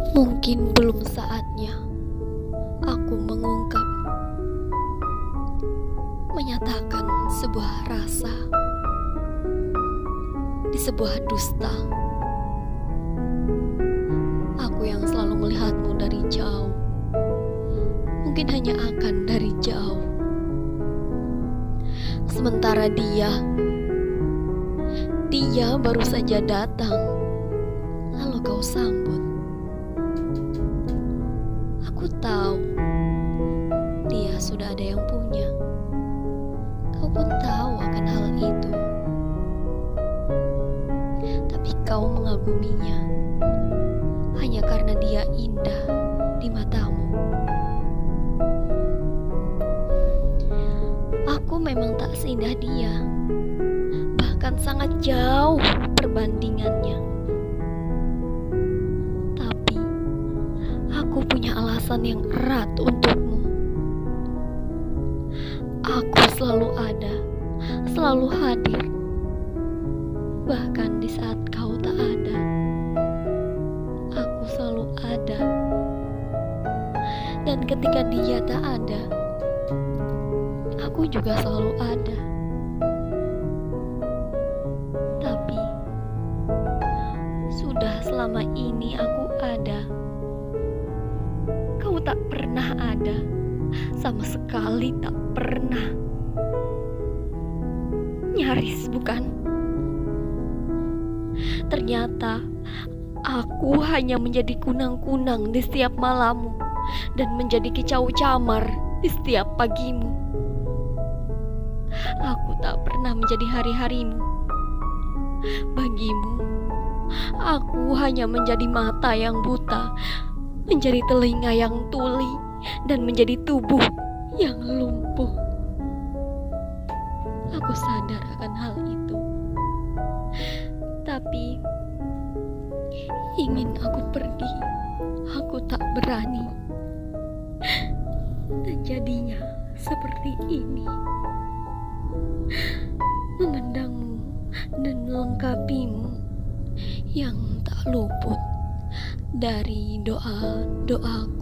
Mungkin belum saatnya aku mengungkap, menyatakan sebuah rasa di sebuah dusta. Aku yang selalu melihatmu dari jauh, mungkin hanya akan dari jauh. Sementara dia baru saja datang, lalu kau sambut. Aku tahu dia sudah ada yang punya. Kau pun tahu akan hal itu. Tapi kau mengaguminya hanya karena dia indah di matamu. Aku memang tak seindah dia, bahkan sangat jauh perbandingannya. Tapi aku punya alasan yang erat untukmu. Aku selalu ada, selalu hadir, bahkan di saat kau tak ada. Aku selalu ada, dan ketika dia tak ada, aku juga selalu ada. Tapi sudah selama ini aku ada, kau tak pernah ada, sama sekali tak pernah. Nyaris bukan? Ternyata aku hanya menjadi kunang-kunang di setiap malammu dan menjadi kicau camar di setiap pagimu. Aku tak pernah menjadi hari-harimu. Bagimu, aku hanya menjadi mata yang buta, menjadi telinga yang tuli, dan menjadi tubuh yang lumpuh. Aku sadar akan hal itu. Tapi ingin aku pergi, aku tak berani. Dan jadinya seperti ini, memandangmu dan melengkapimu yang tak luput dari doa-doaku.